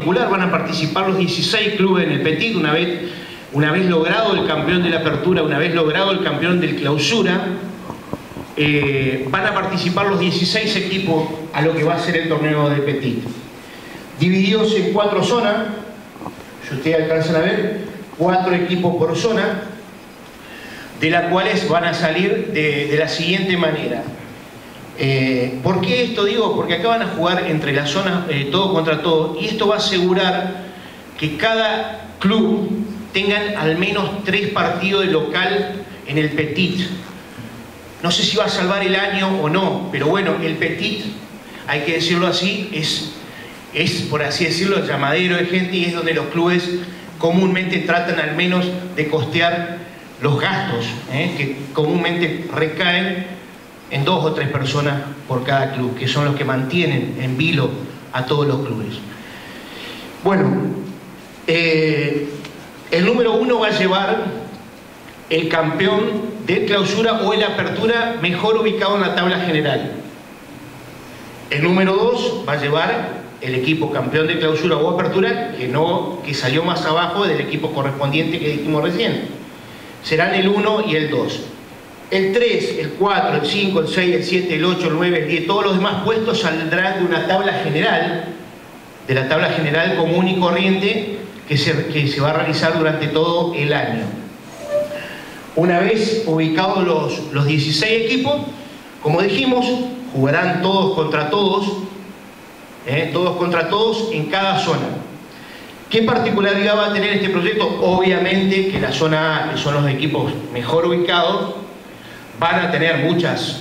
Van a participar los 16 clubes en el Petit, una vez logrado el campeón de la apertura, una vez logrado el campeón del clausura, van a participar los 16 equipos a lo que va a ser el torneo de Petit. Divididos en 4 zonas, si ustedes alcanzan a ver, 4 equipos por zona, de las cuales van a salir de la siguiente manera. ¿Por qué esto digo? Porque acá van a jugar entre las zonas todo contra todo, y esto va a asegurar que cada club tengan al menos 3 partidos de local en el Petit. No sé si va a salvar el año o no, pero bueno, el Petit, hay que decirlo así, es por así decirlo el llamadero de gente, y es donde los clubes comúnmente tratan al menos de costear los gastos que comúnmente recaen en 2 o 3 personas por cada club, que son los que mantienen en vilo a todos los clubes. Bueno, el número 1 va a llevar el campeón de clausura o el apertura mejor ubicado en la tabla general. El número 2 va a llevar el equipo campeón de clausura o apertura que salió más abajo del equipo correspondiente que dijimos recién. Serán el 1 y el 2. El 3, el 4, el 5, el 6, el 7, el 8, el 9, el 10, todos los demás puestos saldrán de una tabla general, de la tabla general común y corriente que se va a realizar durante todo el año. Una vez ubicados los 16 equipos, como dijimos, jugarán todos contra todos en cada zona. ¿Qué particularidad va a tener este proyecto? Obviamente que la zona A, que son los equipos mejor ubicados, van a tener muchas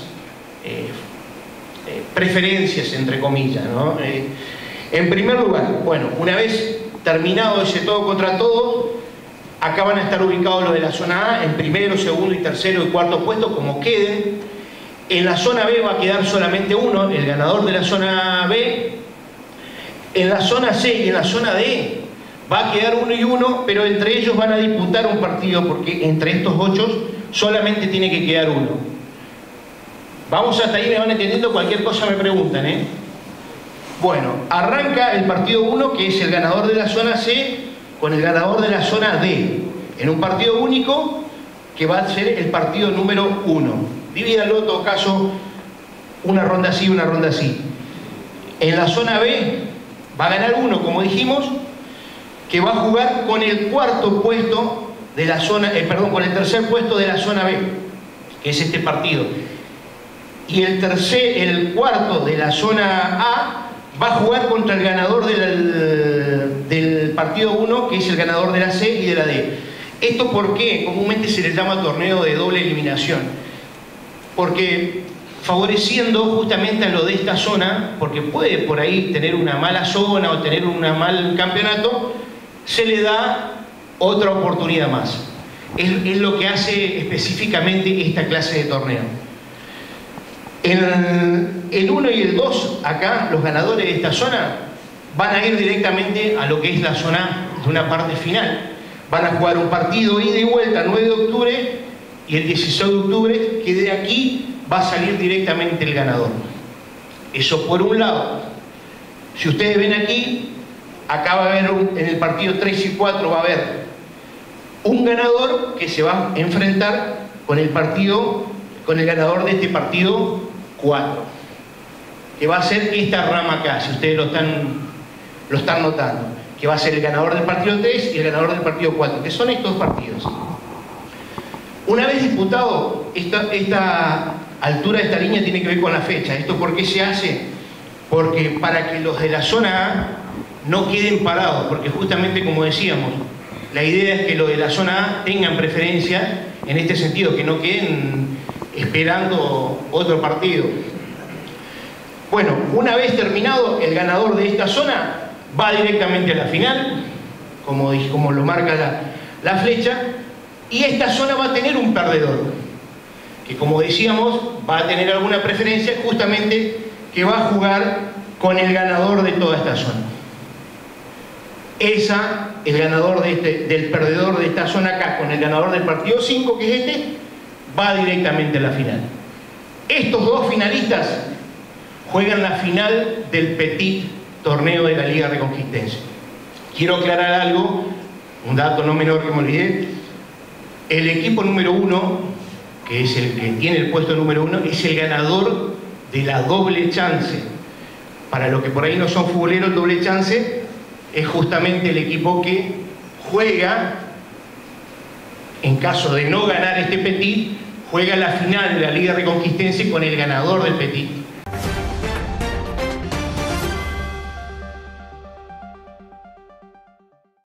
preferencias, entre comillas, ¿no? En primer lugar, bueno, una vez terminado ese todo contra todo, acá van a estar ubicados los de la zona A en primero, segundo y tercero y cuarto puesto, como queden. En la zona B va a quedar solamente uno, el ganador de la zona B. En la zona C y en la zona D va a quedar 1 y 1, pero entre ellos van a disputar un partido, porque entre estos 8 solamente tiene que quedar uno. Vamos hasta ahí, me van entendiendo, cualquier cosa me preguntan, Bueno, arranca el partido 1, que es el ganador de la zona C, con el ganador de la zona D, en un partido único, que va a ser el partido número 1. Divídanlo, en todo caso, una ronda así, una ronda así. En la zona B va a ganar uno, como dijimos, que va a jugar con el cuarto puesto de la zona, con el tercer puesto de la zona B, que es este partido. Y el cuarto de la zona A va a jugar contra el ganador del partido 1, que es el ganador de la C y de la D. ¿Esto por qué? Comúnmente se le llama torneo de doble eliminación. Porque favoreciendo justamente a lo de esta zona, porque puede por ahí tener una mala zona o tener un mal campeonato, se le da otra oportunidad más. Es lo que hace específicamente esta clase de torneo. El 1 y el 2, acá, los ganadores de esta zona, van a ir directamente a lo que es la zona de una parte final. Van a jugar un partido ida y vuelta el 9 de octubre y el 16 de octubre, que de aquí va a salir directamente el ganador. Eso por un lado. Si ustedes ven aquí, acá va a haber en el partido 3 y 4 va a haber un ganador que se va a enfrentar con el ganador de este partido 4, que va a ser esta rama acá, si ustedes lo están notando, que va a ser el ganador del partido 3 y el ganador del partido 4, que son estos partidos. Una vez disputado, esta altura de esta línea tiene que ver con la fecha. ¿Esto por qué se hace? Porque para que los de la zona A no queden parados, porque justamente como decíamos, la idea es que los de la zona A tengan preferencia en este sentido, que no queden esperando otro partido. Bueno, una vez terminado, el ganador de esta zona va directamente a la final, como lo marca la flecha, y esta zona va a tener un perdedor, que como decíamos, va a tener alguna preferencia, justamente que va a jugar con el ganador de toda esta zona. El ganador del perdedor de esta zona acá, con el ganador del partido 5, que es este, va directamente a la final. Estos dos finalistas juegan la final del Petit torneo de la Liga Reconquistense. quiero aclarar algo, un dato no menor que me olvidé. El equipo número 1, que es el que tiene el puesto número 1, es el ganador de la doble chance. Para los que por ahí no son futboleros, el doble chance es justamente el equipo que juega, en caso de no ganar este Petit, juega la final de la Liga Reconquistense con el ganador del Petit.